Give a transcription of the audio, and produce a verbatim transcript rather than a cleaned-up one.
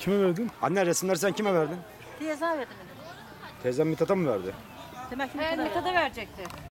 Kime verdin? Anne resimleri sen kime verdin? Teyze verdim. Teyzem Mithat'a mı verdi? Demek ki Mithat'a verecekti.